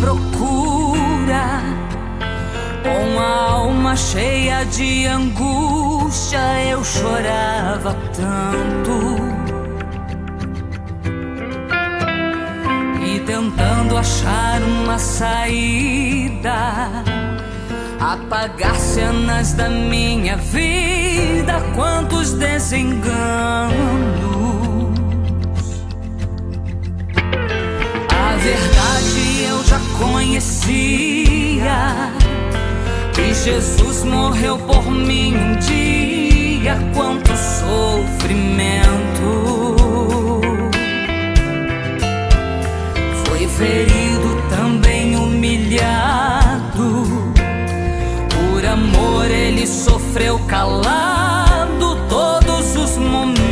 procura, com a alma cheia de angústia, eu chorava tanto, e tentando achar uma saída, apagar cenas da minha vida, quantos desenganos. A verdade eu já conhecia, que Jesus morreu por mim um dia, quanto sofrimento. Foi ferido, também humilhado, por amor ele sofreu calado todos os momentos.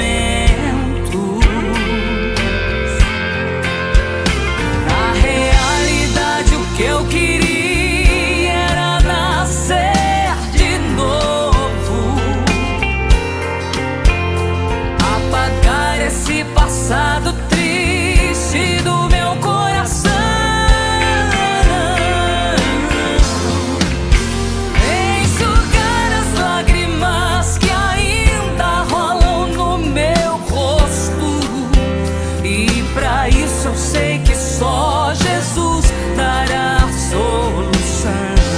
Na realidade o que eu queria era nascer de novo, apagar esse passado triste do meu coração. Eu sei que só Jesus dará solução.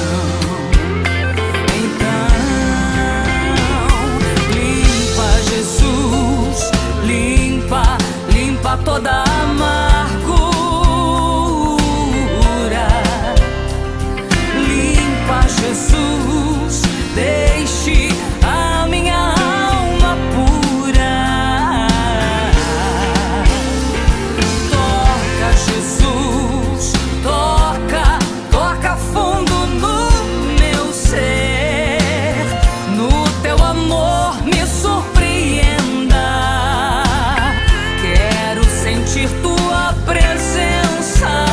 Então, limpa, Jesus, limpa, limpa toda a amargura. Limpa, Jesus, deixe a minha alma pura. Jesus, toca, toca fundo no meu ser, no teu amor me surpreenda. Quero sentir tua presença,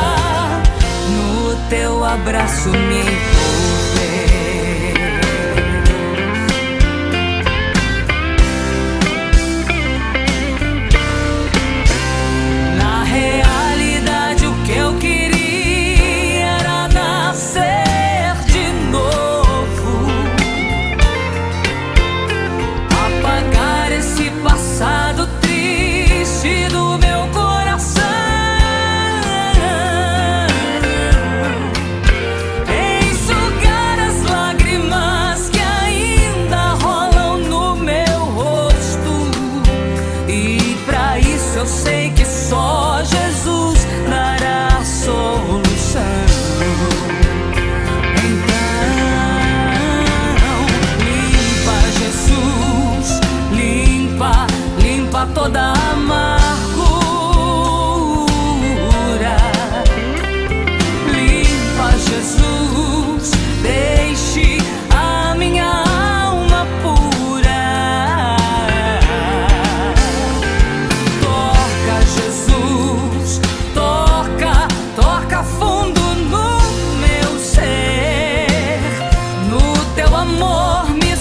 no teu abraço me envolver. Eu sei que só Jesus dará solução. Então, limpa, Jesus, limpa, limpa toda a amargura. Limpa, Jesus, deixe a minha alma pura. Jesus, toca, toca fundo no meu ser, no teu amor me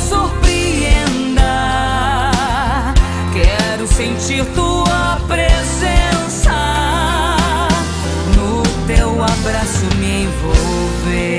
surpreenda. Quero sentir tua presença, no teu abraço me envolver.